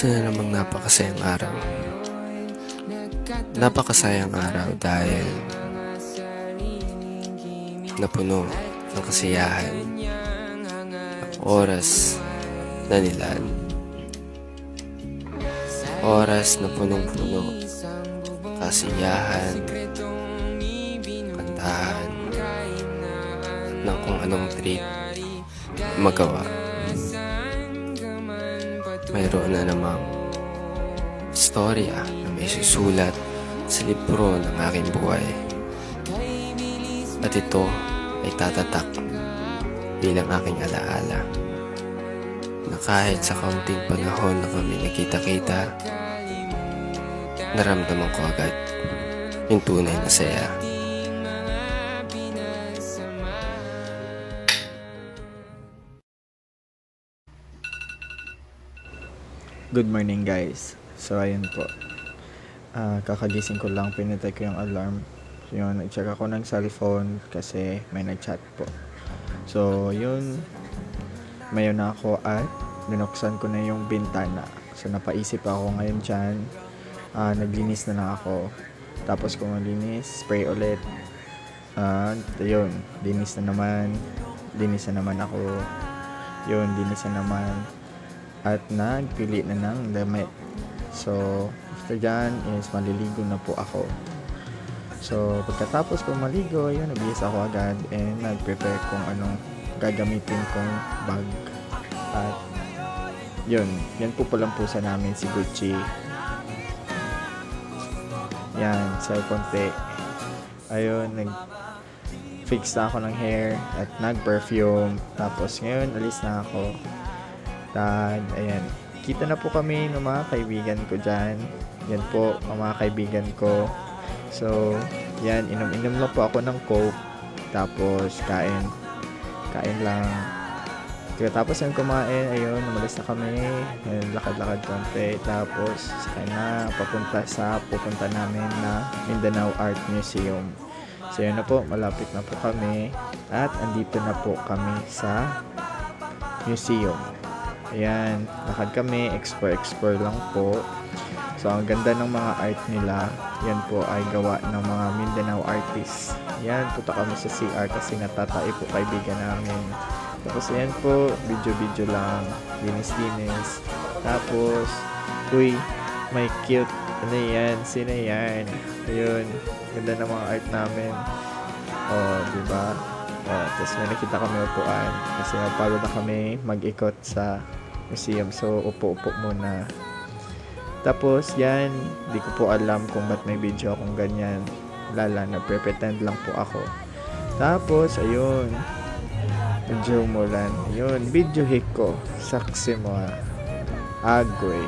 Isa na namang napakasayang araw. Napakasayang araw dahil napuno ng kasiyahan ang oras na nilaan. Oras na punong-puno, kasiyahan, kantahan, ng kung anong treat magawa. Mayroon na namang istorya na may susulat sa libro ng aking buhay. At ito ay tatatak bilang aking alaala na kahit sa kaunting panahon na kami nakita-kita, naramdaman ko agad yung tunay na saya. Good morning guys. So ayun po, kakagising ko lang, pinatay ko yung alarm. So yun, nag-check ako ng cellphone kasi may nag-chat po. So yun, mayon na ako at binuksan ko na yung bintana. So napaisip ako ngayon dyan, naglinis na lang ako. Tapos kung malinis, spray ulit. Yun, linis na naman ako. Yun, linis na naman. At nagpili na ng damit. So after dyan is maliligo na po ako. So pagkatapos kong maligo, yun, nabihis ako agad and nag-prepare kung anong gagamitin kong bag. At yun, yan po palampusan namin si Gucci. Yan, sa konti. Ayun, nag-fix na ako ng hair at nag-perfume. Tapos ngayon, alis na ako. At ayan, kita na po kami ng mga kaibigan ko dyan. Yan po, ang mga kaibigan ko. So, yan, inom-inom lang po ako ng Coke. Tapos, kain lang. Tapos yung kumain, ayun, umalis na kami. Ayun, lakad-lakad konti. Tapos, sakay na, pupunta namin na Mindanao Art Museum. So, yun na po, malapit na po kami. At, andito na po kami sa museum. Ayan, lakad kami, explore lang po. So, ang ganda ng mga art nila. Yan po ay gawa ng mga Mindanao artists. Ayan, punta kami sa CR kasi natatay po kaibigan namin. Tapos, ayan po, video lang, linis-linis. Tapos, uy, may cute. Ano yan? Sino yan? Ayun, ganda ng mga art namin. Oh, diba? Oh, tapos may nakita kami upuan kasi napagod na kami mag-ikot sa museum. So, upo-upo muna. Tapos, yan, di ko po alam kung ba't may video akong ganyan. Lala, nagpre-pretend lang po ako. Tapos, ayun, video mo lang. Ayun, video hiko. Saksi mo agoy.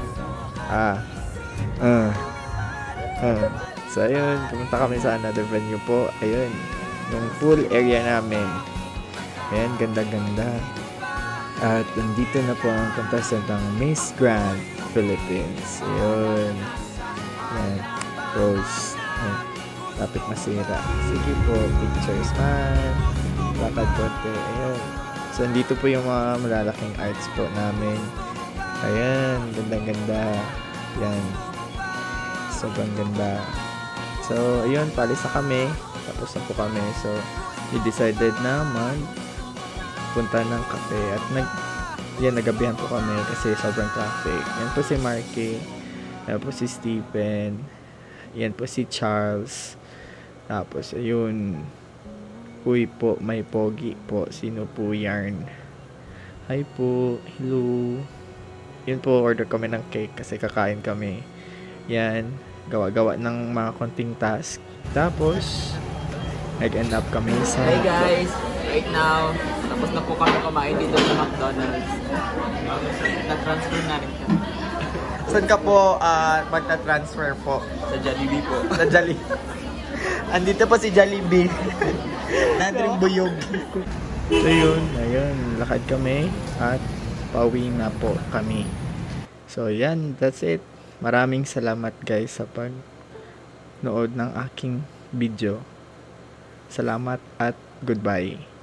So, ayun, pumunta kami sa another venue po. Ayun, yung pool area namin. Ayan, ganda-ganda. At nandito na po ang contestant ng Miss Grand Philippines. Ayun. Ayan, Rose. Ayan, lapit masira. Sige po, pictures man. Lakad konti. Ayun. So, nandito po yung mga malalaking arts po namin. Ayan, ganda-ganda. Ayan. Sobrang ganda. So, ayun, palis na kami. Tapos na po kami. So, we decided na punta ng cafe. At nagabihan po kami kasi sobrang traffic. Yan po si Marky. Yan po si Stephen. Yan po si Charles. Tapos, ayun. Uy po, may pogi po. Sino po yarn? Hi po. Hello. Yun po, order kami ng cake kasi kakain kami. Yan. Gawa-gawa ng mga konting task. Tapos, nag-end up kami sa... Hey guys! Right now, tapos na po kami kumain dito sa McDonald's. Nag-transfer na rin kami. Saan ka po magta-transfer po? Sa Jollibee po. Sa Jollibee. Andito po si Jollibee. Nandring buyog. So yun, ayun, lakad kami at pauwi na po kami. So yan, that's it. Maraming salamat guys sa pag-nood ng aking video. Salamat at goodbye.